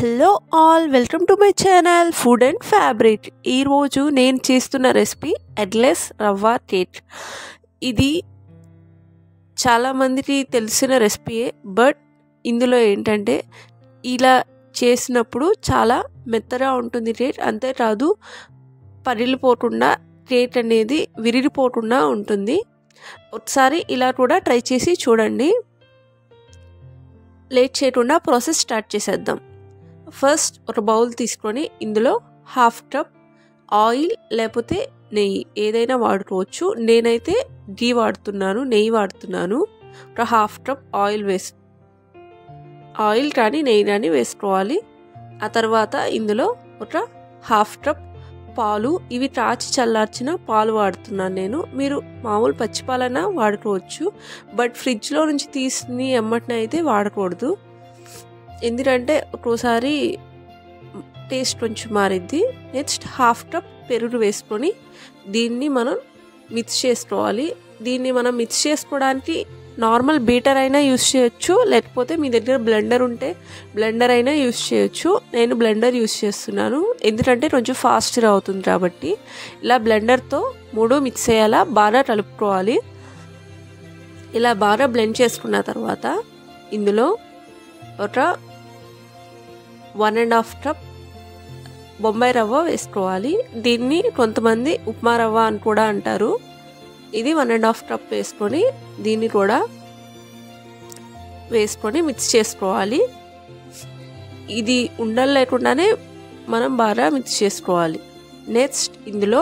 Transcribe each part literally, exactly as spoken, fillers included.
Hello all welcome to my channel food and fabric. ఈరోజు నేను చేస్తున్న రెసిపీ ఎగ్లెస్ రవ్వ కేక్. ఇది చాలామందికి తెలిసిన రెసిపీయే, బట్ ఇందులో ఏంటంటే ఇలా చేసినప్పుడు చాలా మెత్తగా ఉంటుంది కేక్. అంతేకాదు పగిలిపోకుండా కేక్ అనేది విరిగిపోకుండా ఉంటుంది. ఒకసారి ఇలా కూడా ట్రై చేసి చూడండి. లేట్ చేయకుండా ప్రాసెస్ స్టార్ట్ చేసేద్దాం. ఫస్ట్ ఒక బౌల్ తీసుకొని ఇందులో హాఫ్ కప్ ఆయిల్ లేకపోతే నెయ్యి ఏదైనా వాడుకోవచ్చు. నేనైతే గీ వాడుతున్నాను, నెయ్యి వాడుతున్నాను. ఒక హాఫ్ కప్ ఆయిల్ వేసి ఆయిల్ కానీ నెయ్యి కానీ వేసుకోవాలి. ఆ తర్వాత ఇందులో ఒక హాఫ్ కప్ పాలు, ఇవి కాచి చల్లార్చిన పాలు వాడుతున్నాను నేను. మీరు మామూలు పచ్చిపాలైనా వాడుకోవచ్చు, బట్ ఫ్రిడ్జ్లో నుంచి తీసి ఎమ్మటిన అయితే వాడకూడదు. ఎందుకంటే ఒక్కోసారి టేస్ట్ కొంచెం మారిద్ది. నెక్స్ట్ హాఫ్ కప్ పెరుగు వేసుకొని దీన్ని మనం మిక్స్ చేసుకోవాలి. దీన్ని మనం మిక్స్ చేసుకోవడానికి నార్మల్ బీటర్ అయినా యూస్ చేయొచ్చు, లేకపోతే మీ దగ్గర బ్లెండర్ ఉంటే బ్లెండర్ అయినా యూస్ చేయొచ్చు. నేను బ్లెండర్ యూస్ చేస్తున్నాను, ఎందుకంటే కొంచెం ఫాస్ట్గా అవుతుంది కాబట్టి. ఇలా బ్లెండర్తో మూడు మిక్స్ అయ్యేలా బాగా కలుపుకోవాలి. ఇలా బాగా బ్లెండ్ చేసుకున్న తర్వాత ఇందులో ఒక one and half cup Bombay రవ్వ వేసుకోవాలి. దీన్ని కొంతమంది ఉప్మా రవ్వ అని కూడా అంటారు. ఇది వన్ అండ్ హాఫ్ కప్ వేసుకొని దీన్ని కూడా వేసుకొని మిక్స్ చేసుకోవాలి. ఇది ఉండలు లేకుండానే మనం బాగా మిక్స్ చేసుకోవాలి. నెక్స్ట్ ఇందులో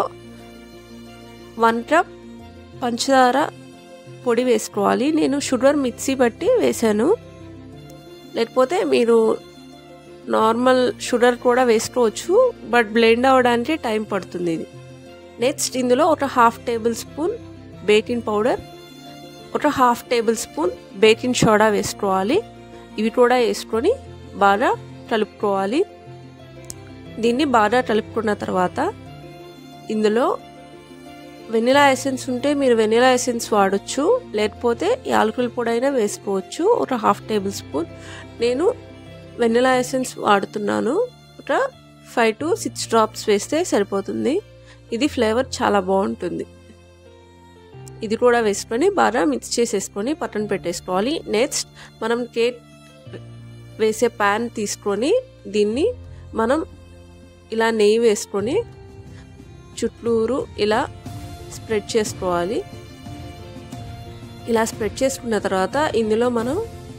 వన్ కప్ పంచదార పొడి వేసుకోవాలి. నేను షుగర్ మిక్సీ బట్టి వేసాను, లేకపోతే మీరు నార్మల్ షుగర్ కూడా వేసుకోవచ్చు, బట్ బ్లెండ్ అవ్వడానికి టైం పడుతుంది ఇది. నెక్స్ట్ ఇందులో ఒక half tablespoon baking powder, ఒక half tablespoon baking soda వేసుకోవాలి. ఇవి కూడా వేసుకొని బాగా కలుపుకోవాలి. దీన్ని బాగా కలుపుకున్న తర్వాత ఇందులో వెనిలా ఎసెన్స్ ఉంటే మీరు వెనిలా ఎసెన్స్ వాడచ్చు, లేకపోతే యాలకుల పొడి అయినా వేసుకోవచ్చు. ఒక హాఫ్ టేబుల్ స్పూన్ నేను వెనిలా ఎసెన్స్ వాడుతున్నాను. ఒక ఫైవ్ టు సిక్స్ డ్రాప్స్ వేస్తే సరిపోతుంది. ఇది ఫ్లేవర్ చాలా బాగుంటుంది. ఇది కూడా వేసుకొని బాగా మిక్స్ చేసేసుకొని పక్కన పెట్టేసుకోవాలి. నెక్స్ట్ మనం కేక్ వేసే ప్యాన్ తీసుకొని దీన్ని మనం ఇలా నెయ్యి వేసుకొని చుట్టూరు ఇలా స్ప్రెడ్ చేసుకోవాలి. ఇలా స్ప్రెడ్ చేసుకున్న తర్వాత ఇందులో మనం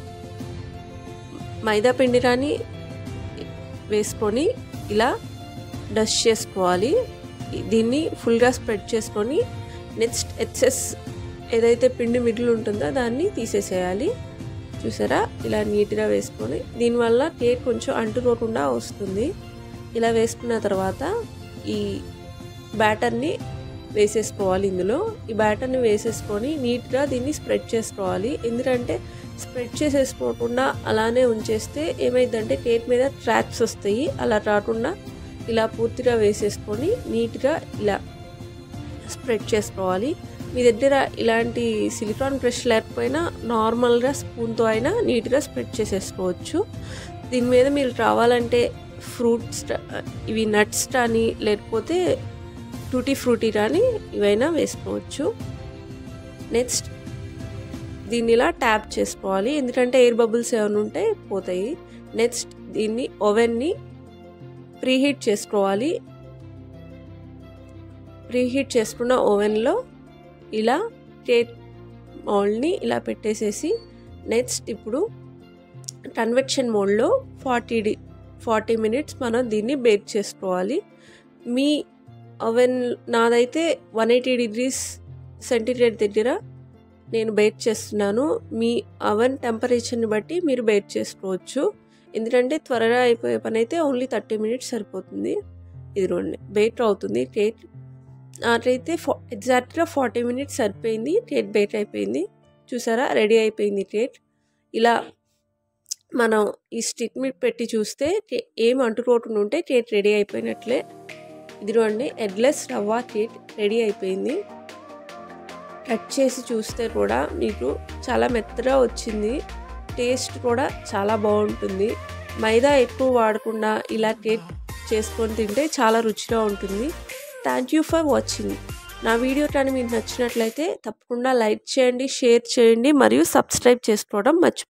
మైదా పిండి కానీ వేసుకొని ఇలా డస్ట్ చేసుకోవాలి. దీన్ని ఫుల్గా స్ప్రెడ్ చేసుకొని నెక్స్ట్ ఎక్సెస్ ఏదైతే పిండి మిగిలి ఉంటుందో దాన్ని తీసేసేయాలి. చూసారా, ఇలా నీట్గా వేసుకొని దీనివల్ల కేక్ కొంచెం అంటుకోకుండా వస్తుంది. ఇలా వేసుకున్న తర్వాత ఈ బ్యాటర్ని వేసేసుకోవాలి. ఇందులో ఈ బ్యాటర్ని వేసేసుకొని నీట్గా దీన్ని స్ప్రెడ్ చేసుకోవాలి. ఎందుకంటే స్ప్రెడ్ చేసేసుకోకుండా అలానే ఉంచేస్తే ఏమైందంటే కేక్ మీద ట్రాక్స్ వస్తాయి. అలా రాకుండా ఇలా పూర్తిగా వేసేసుకొని నీట్గా ఇలా స్ప్రెడ్ చేసుకోవాలి. మీ దగ్గర ఇలాంటి సిలికాన్ బ్రష్ లేకపోయినా నార్మల్గా స్పూన్తో అయినా నీట్గా స్ప్రెడ్ చేసేసుకోవచ్చు. దీని మీద మీరు కావాలంటే ఫ్రూట్స్ ఇవి నట్స్ కానీ లేకపోతే టూటీ ఫ్రూటీ కానీ ఇవైనా వేసుకోవచ్చు. నెక్స్ట్ దీన్ని ఇలా ట్యాప్ చేసుకోవాలి, ఎందుకంటే ఎయిర్ బబుల్స్ ఏమైనా ఉంటే పోతాయి. నెక్స్ట్ దీన్ని ఓవెన్ని ప్రీహీట్ చేసుకోవాలి. ప్రీహీట్ చేసుకున్న ఓవెన్లో ఇలా కేక్ మోల్డ్ని ఇలా పెట్టేసేసి నెక్స్ట్ ఇప్పుడు కన్వెక్షన్ మోడ్లో ఫార్టీ డి ఫార్టీ మినిట్స్ మనం దీన్ని బేక్ చేసుకోవాలి. మీ ఓవెన్ నాదైతే వన్ ఎయిటీ డిగ్రీస్ సెంటీగ్రేడ్ దగ్గర నేను బేక్ చేస్తున్నాను. మీ ఓవెన్ టెంపరేచర్ని బట్టి మీరు బేక్ చేసుకోవచ్చు. ఎందుకంటే త్వరగా అయిపోయే పని అయితే ఓన్లీ థర్టీ మినిట్స్ సరిపోతుంది. ఇది రెండు బేక్ అవుతుంది కేక్. నాకైతే ఫా ఎగ్జాక్ట్గా ఫార్టీ మినిట్స్ సరిపోయింది. కేక్ బేక్ అయిపోయింది. చూసారా, రెడీ అయిపోయింది కేక్. ఇలా మనం ఈ స్టిక్ మీద పెట్టి చూస్తే ఏం అంటుకోకుండా ఉంటే కేక్ రెడీ అయిపోయినట్లే. ఇదిగోండి, ఎగ్లెస్ రవ్వ కేక్ రెడీ అయిపోయింది. కట్ చేసి చూస్తే కూడా మీకు చాలా మెత్తగా వచ్చింది. టేస్ట్ కూడా చాలా బాగుంటుంది. మైదా ఎక్కువ వాడకుండా ఇలా కేక్ చేసుకొని తింటే చాలా రుచిగా ఉంటుంది. Thank you for watching. నా వీడియో కానీ మీకు నచ్చినట్లయితే తప్పకుండా లైక్ చేయండి, షేర్ చేయండి మరియు సబ్స్క్రైబ్ చేసుకోవడం మర్చిపోకండి.